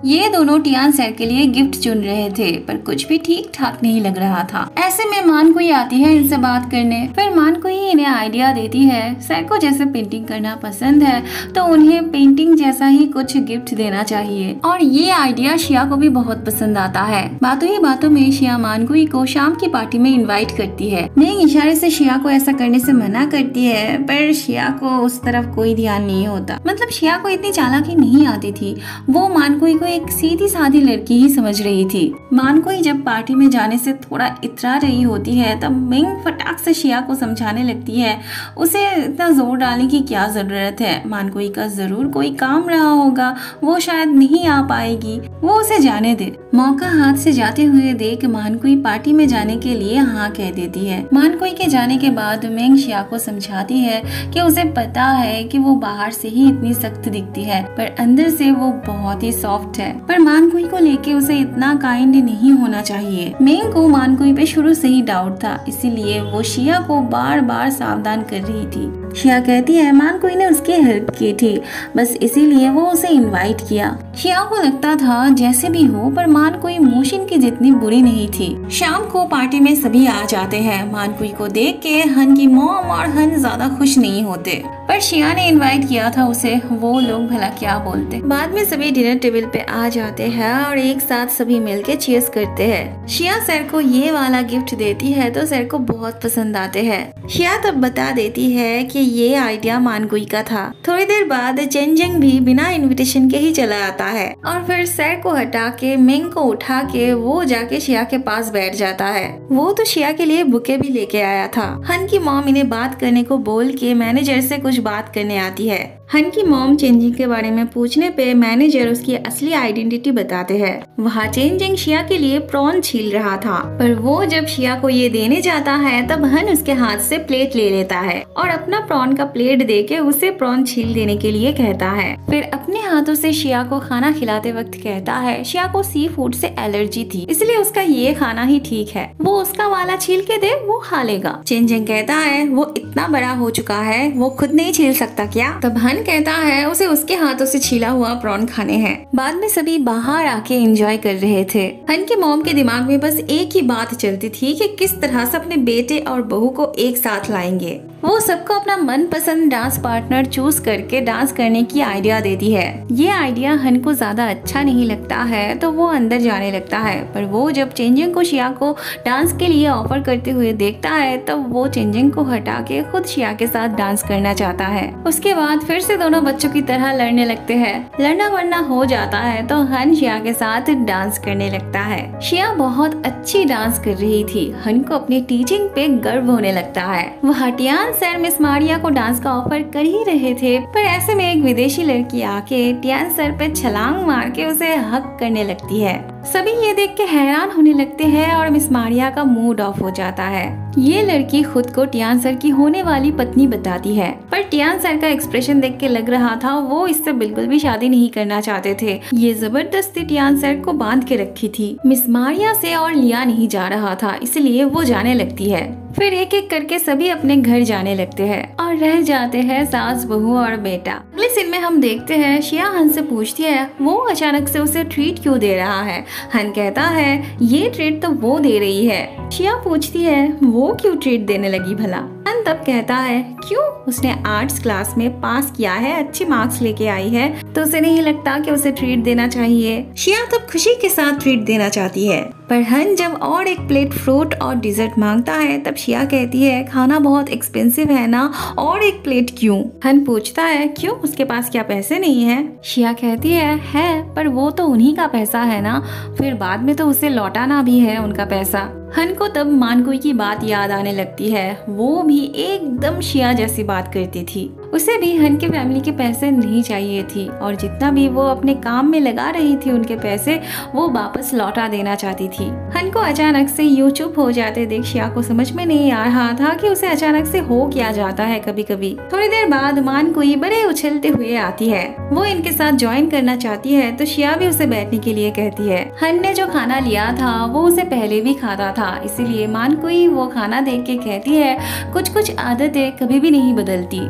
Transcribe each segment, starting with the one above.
ये दोनों Tian sir के लिए गिफ्ट चुन रहे थे, पर कुछ भी ठीक ठाक नहीं लग रहा था। ऐसे में मानकुई आती है इनसे बात करने। फिर मानकुई इन्हें आइडिया देती है, सर को जैसे पेंटिंग करना पसंद है तो उन्हें पेंटिंग जैसा ही कुछ गिफ्ट देना चाहिए, और ये आइडिया शिया को भी बहुत पसंद आता है। बातों ही बातों में शिया मानकुई को शाम की पार्टी में इनवाइट करती है। मेंग इशारे से शिया को ऐसा करने से मना करती है, पर शिया को उस तरफ कोई ध्यान नहीं होता। मतलब शिया को इतनी चालाकी नहीं आती थी, वो मानकुई को एक सीधी सादी लड़की ही समझ रही थी। मानकुई जब पार्टी में जाने से थोड़ा इतरा रही होती है तब मेंग फटाक से शिया को समझाने लगती है उसे इतना जोर डालने की क्या जरूरत है, मानकुई का जरूर कोई काम रहा होगा, वो शायद नहीं आ पाएगी, वो उसे जाने दे। मौका हाथ से जाते हुए देख मानकुई पार्टी में जाने के लिए हाँ कह देती है। मानकुई के जाने के बाद मेंग शिया को समझाती है कि उसे पता है कि वो बाहर से ही इतनी सख्त दिखती है पर अंदर से वो बहुत ही सॉफ्ट है, पर मानकुई को लेके उसे इतना काइंड नहीं होना चाहिए। मेंग को मानकुई पे शुरू से ही डाउट था, इसीलिए वो शिया को बार बार सावधान कर रही थी। शिया कहती है मानकुई ने उसकी हेल्प की थी, बस इसीलिए वो उसे इनवाइट किया। शिया को लगता था जैसे भी हो पर मानकुई मोशिन की जितनी बुरी नहीं थी। शाम को पार्टी में सभी आ जाते हैं। मानकुई को देख के हन की मॉम और हन ज्यादा खुश नहीं होते, पर शिया ने इनवाइट किया था उसे, वो लोग भला क्या बोलते। बाद में सभी डिनर टेबल पे आ जाते हैं और एक साथ सभी मिलके चीयर्स करते हैं। शिया सर को ये वाला गिफ्ट देती है तो सर को बहुत पसंद आते हैं। शिया तब बता देती है कि ये आइडिया मानकुई का था। थोड़ी देर बाद चेंजिंग भी बिना इनविटेशन के ही चला आता है और फिर सर को हटा के मेंग को उठा के वो जाके शिया के पास बैठ जाता है। वो तो शिया के लिए बुके भी लेके आया था। हन की मॉम इन्हें बात करने को बोल के मैनेजर से कुछ बात करने आती है। हन की मॉम चेंजिंग के बारे में पूछने पे मैनेजर उसकी असली आइडेंटिटी बताते हैं। वहाँ चेंजिंग शिया के लिए प्रॉन छील रहा था, पर वो जब शिया को ये देने जाता है तब हन उसके हाथ से प्लेट ले लेता है और अपना प्रॉन का प्लेट देके उसे प्रॉन छील देने के लिए कहता है। फिर अपने हाथों से शिया को खाना खिलाते वक्त कहता है शिया को सी फूड से एलर्जी थी, इसलिए उसका ये खाना ही ठीक है, वो उसका वाला छील के दे, वो खा लेगा। चेंजिंग कहता है वो इतना बड़ा हो चुका है, वो खुद नहीं छील सकता क्या? तब हन कहता है उसे उसके हाथों से छीला हुआ प्रॉन खाने हैं। बाद में सभी बाहर आके एंजॉय कर रहे थे। हन के मॉम के दिमाग में बस एक ही बात चलती थी कि किस तरह से अपने बेटे और बहू को एक साथ लाएंगे। वो सबको अपना मनपसंद डांस पार्टनर चूज करके डांस करने की आइडिया देती है। ये आइडिया हन को ज्यादा अच्छा नहीं लगता है तो वो अंदर जाने लगता है, पर वो जब चेंजिंग को शिया को डांस के लिए ऑफर करते हुए देखता है तब वो चेंजिंग को हटा के खुद शिया के साथ डांस करना चाहता है। उसके बाद फिर से दोनों बच्चों की तरह लड़ने लगते हैं। लड़ना वड़ना हो जाता है तो हन शिया के साथ डांस करने लगता है। शिया बहुत अच्छी डांस कर रही थी। हन को अपनी टीचिंग पे गर्व होने लगता है। वह टियान सर मिस मारिया को डांस का ऑफर कर ही रहे थे, पर ऐसे में एक विदेशी लड़की आके टियान सर पे छलांग मार के उसे हक करने लगती है। सभी ये देख के हैरान होने लगते हैं और मिस मारिया का मूड ऑफ हो जाता है। ये लड़की खुद को टियान सर की होने वाली पत्नी बताती है, पर टियान सर का एक्सप्रेशन देख के लग रहा था वो इससे बिल्कुल भी शादी नहीं करना चाहते थे। ये जबरदस्ती टियान सर को बांध के रखी थी। मिस मारिया से और लिया नहीं जा रहा था, इसलिए वो जाने लगती है। फिर एक एक करके सभी अपने घर जाने लगते हैं और रह जाते हैं सास बहू और बेटा। अगले सीन में हम देखते हैं शिया हन से पूछती है वो अचानक से उसे ट्रीट क्यों दे रहा है। हन कहता है ये ट्रीट तो वो दे रही है। शिया पूछती है वो क्यों ट्रीट देने लगी भला। हन तब कहता है क्यों, उसने आर्ट्स क्लास में पास किया है, अच्छे मार्क्स लेके आई है, तो उसे नहीं लगता कि उसे ट्रीट देना चाहिए। शिया तब खुशी के साथ ट्रीट देना चाहती है, पर हन जब और एक प्लेट फ्रूट और डिजर्ट मांगता है तब शिया कहती है खाना बहुत एक्सपेंसिव है ना, और एक प्लेट क्यों। हन पूछता है क्यों, उसके पास क्या पैसे नहीं है। शिया कहती है पर वो तो उन्हीं का पैसा है ना, फिर बाद में तो उसे लौटाना भी है उनका पैसा। हन को तब मानकुई की बात याद आने लगती है। वो भी एकदम शिया जैसी बात करती थी। उसे भी हन के फैमिली के पैसे नहीं चाहिए थी और जितना भी वो अपने काम में लगा रही थी उनके पैसे वो वापस लौटा देना चाहती थी। हन को अचानक से यूं चुप हो जाते देख शिया को समझ में नहीं आ रहा था कि उसे अचानक से हो क्या जाता है कभी कभी। थोड़ी देर बाद मानकुई बड़े उछलते हुए आती है। वो इनके साथ ज्वाइन करना चाहती है तो शिया भी उसे बैठने के लिए कहती है। हन ने जो खाना लिया था वो उसे पहले भी खाता था, इसीलिए मानकुई वो खाना देख के कहती है कुछ कुछ आदतें कभी भी नहीं बदलती। ये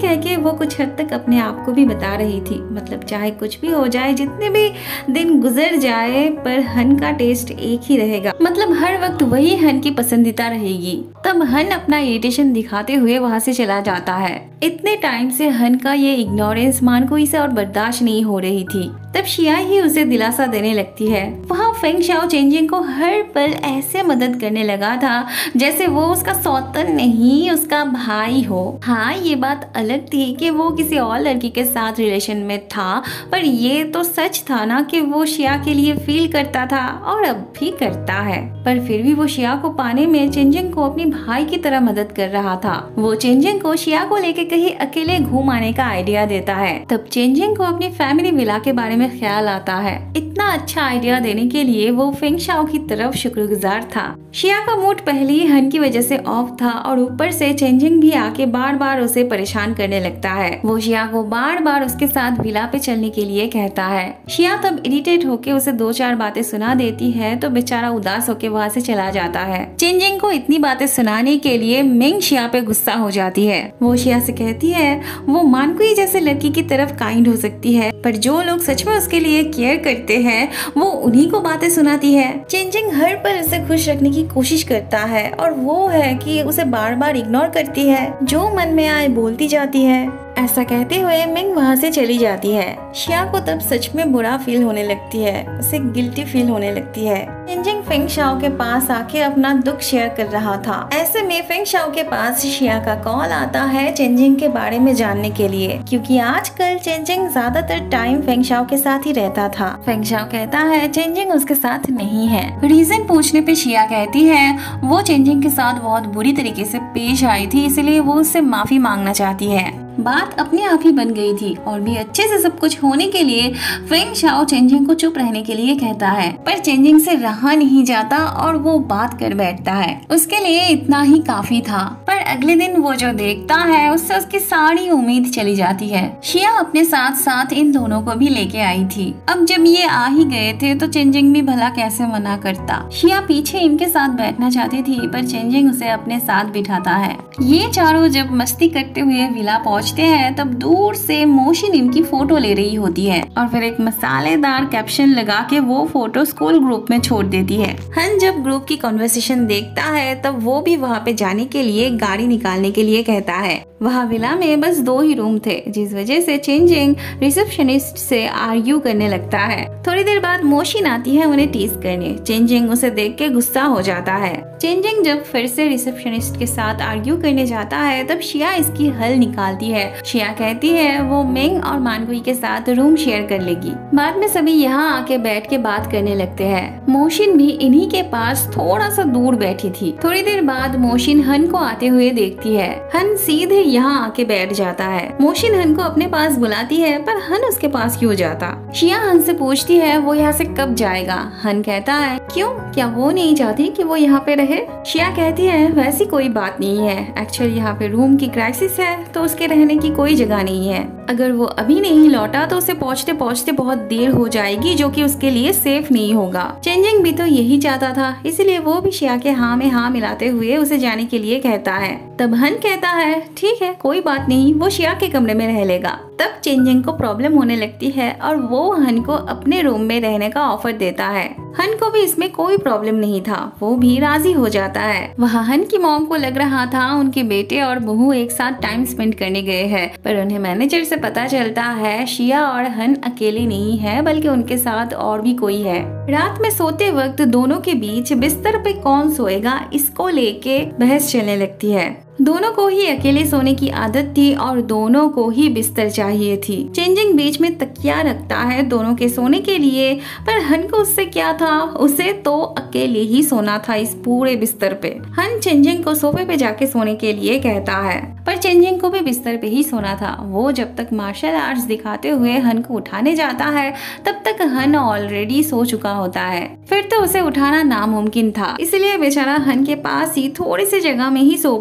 है कि वो कुछ हद तक अपने आप को भी बता रही थी, मतलब चाहे कुछ भी हो जाए, जितने भी दिन गुजर जाए, पर हन का टेस्ट एक ही रहेगा, मतलब हर वक्त वही हन की पसंदीदा रहेगी। तब हन अपना इरिटेशन दिखाते हुए वहाँ से चला जाता है। इतने टाइम से हन का ये इग्नोरेंस मानकोई से और बर्दाश्त नहीं हो रही थी। तब शिया ही उसे दिलासा देने लगती है। वहाँ फेंग शाओ चेंजिंग को हर पल ऐसे मदद करने लगा था जैसे वो उसका सौतन नहीं, उसका भाई हो। हाँ, ये बात अलग थी कि वो किसी और लड़की के साथ रिलेशन में था, पर ये तो सच था ना कि वो शिया के लिए फील करता था और अब भी करता है। पर फिर भी वो शिया को पाने में चेंजिंग को अपनी भाई की तरह मदद कर रहा था। वो चेंजिंग को शिया को लेके कहीं अकेले घूम आने का आइडिया देता है। तब चेंजिंग को अपनी फैमिली विला के बारे में ख्याल आता है। इतना अच्छा आइडिया देने के लिए वो फेंग शाओ की तरफ शुक्रगुजार था। शिया का मूड पहले ही हन की वजह से ऑफ था और ऊपर से चेंजिंग भी आके बार बार उसे परेशान करने लगता है। वो शिया को बार बार उसके साथ विला पे चलने के लिए कहता है। शिया तब इरिटेट होके उसे 2-4 बातें सुना देती है तो बेचारा उदास होके वहाँ से चला जाता है। चेंजिंग को इतनी बातें सुनाने के लिए मिंग शिया पे गुस्सा हो जाती है। वो शिया से कहती है वो मानकुई जैसे लड़की की तरफ काइंड हो सकती है, पर जो लोग सच में उसके लिए केयर करते हैं वो उन्हीं को बातें सुनाती है। चेंजिंग हर पल उसे खुश रखने की कोशिश करता है और वो है कि उसे बार बार इग्नोर करती है, जो मन में आए बोलती जाती है। ऐसा कहते हुए मिंग वहाँ से चली जाती है। शिया को तब सच में बुरा फील होने लगती है, उसे गिल्टी फील होने लगती है। चेंजिंग फेंग शाओ के पास आके अपना दुख शेयर कर रहा था। ऐसे में फेंग शाओ के पास शिया का कॉल आता है चेंजिंग के बारे में जानने के लिए, क्योंकि आजकल चेंजिंग ज्यादातर टाइम फेंग शाओ के साथ ही रहता था। फेंग शाओ कहता है चेंजिंग उसके साथ नहीं है। रीजन पूछने पे शिया कहती है वो चेंजिंग के साथ बहुत बुरी तरीके से पेश आई थी, इसलिए वो उससे माफी मांगना चाहती है। बात अपने आप ही बन गई थी और भी अच्छे से सब कुछ होने के लिए फेंग शाओ चेंजिंग को चुप रहने के लिए कहता है, पर चेंजिंग से रहा नहीं जाता और वो बात कर बैठता है। उसके लिए इतना ही काफी था, पर अगले दिन वो जो देखता है उससे उसकी सारी उम्मीद चली जाती है। शिया अपने साथ साथ इन दोनों को भी लेके आई थी। अब जब ये आ ही गए थे तो चेंजिंग भी भला कैसे मना करता। शिया पीछे इनके साथ बैठना चाहती थी, पर चेंजिंग उसे अपने साथ बिठाता है। ये चारों जब मस्ती करते हुए विला पहुंचते हैं तब दूर से मोशिन इनकी फोटो ले रही होती है और फिर एक मसालेदार कैप्शन लगा के वो फोटो स्कूल ग्रुप में छोड़ देती है। हन जब ग्रुप की कॉन्वर्सेशन देखता है तब वो भी वहाँ पे जाने के लिए गाड़ी निकालने के लिए कहता है। वहाँ विला में बस 2 ही रूम थे, जिस वजह से चेंजिंग रिसेप्शनिस्ट से आर्ग्यू करने लगता है। थोड़ी देर बाद मोशिन आती है उन्हें टीज करने। चेंजिंग उसे देख के गुस्सा हो जाता है। चेंजिंग जब फिर से रिसेप्शनिस्ट के साथ आर्ग्यू करने जाता है तब शिया इसकी हल निकालती है। शिया कहती है वो मिंग और मानकुई के साथ रूम शेयर कर लेगी। बाद में सभी यहाँ आके बैठ के बात करने लगते हैं। मोशिन भी इन्हीं के पास थोड़ा सा दूर बैठी थी। थोड़ी देर बाद मोशिन हन को आते हुए देखती है। हन सीधे यहाँ आके बैठ जाता है। मोशिन हन को अपने पास बुलाती है, पर हन उसके पास क्यों जाता। शिया हन से पूछती है वो यहाँ से कब जाएगा। हन कहता है क्यों, क्या वो नहीं चाहती कि वो यहाँ पे रहे। शिया कहती है वैसी कोई बात नहीं है, एक्चुअली यहाँ पे रूम की क्राइसिस है तो उसके रहने की कोई जगह नहीं है। अगर वो अभी नहीं लौटा तो उसे पहुँचते पहुँचते बहुत देर हो जाएगी, जो कि उसके लिए सेफ नहीं होगा। चेंजिंग भी तो यही चाहता था, इसलिए वो भी शिया के हाँ में हाँ मिलाते हुए उसे जाने के लिए कहता है। तब हन कहता है ठीक है कोई बात नहीं, वो शिया के कमरे में रह लेगा। तब चेंजिंग को प्रॉब्लम होने लगती है और वो हन को अपने रूम में रहने का ऑफर देता है। हन को भी इसमें कोई प्रॉब्लम नहीं था, वो भी राजी हो जाता है। वहाँ हन की मॉम को लग रहा था उनके बेटे और बहू एक साथ टाइम स्पेंड करने गए हैं, पर उन्हें मैनेजर से पता चलता है शिया और हन अकेले नहीं है, बल्कि उनके साथ और भी कोई है। रात में सोते वक्त दोनों के बीच बिस्तर पे कौन सोएगा इसको लेके बहस चलने लगती है। दोनों को ही अकेले सोने की आदत थी और दोनों को ही बिस्तर चाहिए थी। चेंजिंग बीच में तकिया रखता है दोनों के सोने के लिए, पर हन को उससे क्या था, उसे तो अकेले ही सोना था इस पूरे बिस्तर पे। हन चेंजिंग को सोफे पे जाके सोने के लिए कहता है, पर चेंजिंग को भी बिस्तर पे ही सोना था। वो जब तक मार्शल आर्ट्स दिखाते हुए हन को उठाने जाता है तब तक हन ऑलरेडी सो चुका होता है। फिर तो उसे उठाना नामुमकिन था, इसलिए बेचारा हन के पास ही थोड़ी सी जगह में ही सो पड़ता है।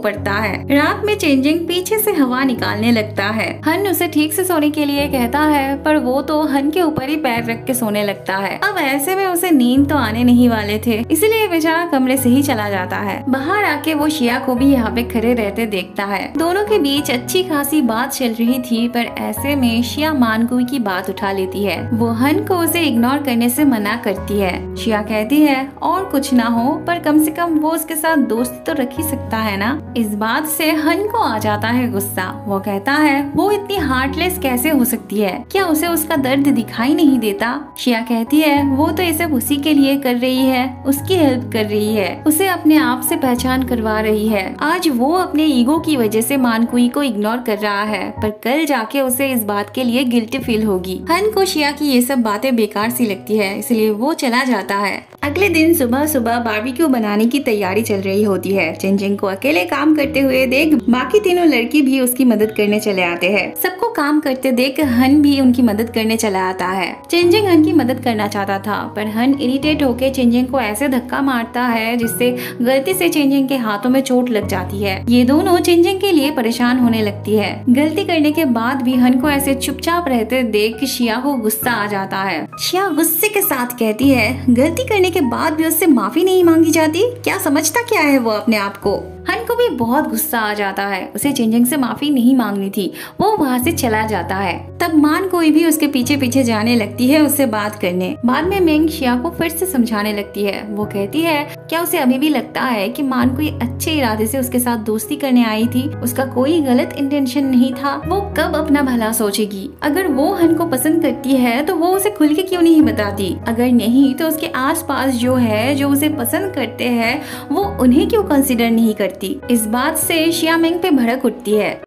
है। रात में चेंजिंग पीछे से हवा निकालने लगता है। हन उसे ठीक से सोने के लिए कहता है, पर वो तो हन के ऊपर ही पैर रख के सोने लगता है। अब ऐसे में उसे नींद तो आने नहीं वाले थे, इसलिए बेचारा कमरे से ही चला जाता है। बाहर आके वो शिया को भी यहाँ पे खड़े रहते देखता है। दोनों के बीच अच्छी खासी बात चल रही थी, पर ऐसे में शिया मानकुई की बात उठा लेती है। वो हन को उसे इग्नोर करने से मना करती है। शिया कहती है, और कुछ ना हो पर कम से कम वो उसके साथ दोस्ती तो रख ही सकता है ना। इस बात से हन को आ जाता है गुस्सा। वो कहता है, वो इतनी हार्टलेस कैसे हो सकती है, क्या उसे उसका दर्द दिखाई नहीं देता। शिया कहती है, वो तो ये सब उसी के लिए कर रही है, उसकी हेल्प कर रही है, उसे अपने आप से पहचान करवा रही है। आज वो अपने ईगो की वजह से मानकुई को इग्नोर कर रहा है, पर कल जाके उसे इस बात के लिए गिल्टी फील होगी। हन को शिया की ये सब बातें बेकार सी लगती है, इसलिए वो चला जाता है। अगले दिन सुबह सुबह बारबेक्यू बनाने की तैयारी चल रही होती है। चेंजिंग को अकेले काम करते हुए देख बाकी तीनों लड़की भी उसकी मदद करने चले आते हैं। सबको काम करते देख हन भी उनकी मदद करने चला आता है। चेंजिंग हन की मदद करना चाहता था, पर हन इरिटेट होकर चेंजिंग को ऐसे धक्का मारता है जिससे गलती से चेंजिंग के हाथों में चोट लग जाती है। ये दोनों चेंजिंग के लिए परेशान होने लगती है। गलती करने के बाद भी हन को ऐसे चुपचाप रहते देख शिया को गुस्सा आ जाता है। शिया गुस्से के साथ कहती है, गलती करने के बाद भी उससे माफी नहीं मांगी जाती, क्या समझता क्या है वो अपने आप को। हन को भी बहुत गुस्सा आ जाता है, उसे चेंजिंग से माफी नहीं मांगनी थी। वो वहाँ से चला जाता है। तब मानकुई भी उसके पीछे पीछे जाने लगती है उससे बात करने। बाद में मेंग शिया को फिर से समझाने लगती है। वो कहती है, क्या उसे अभी भी लगता है कि मानकुई अच्छे इरादे से उसके साथ दोस्ती करने आई थी, उसका कोई गलत इंटेंशन नहीं था। वो कब अपना भला सोचेगी। अगर वो हन को पसंद करती है तो वो उसे खुल के क्यों नहीं बताती। अगर नहीं तो उसके आस पास जो है जो उसे पसंद करते हैं वो उन्हें क्यों कंसिडर नहीं करती। इस बात से शिया मेंग पे भड़क उठती है।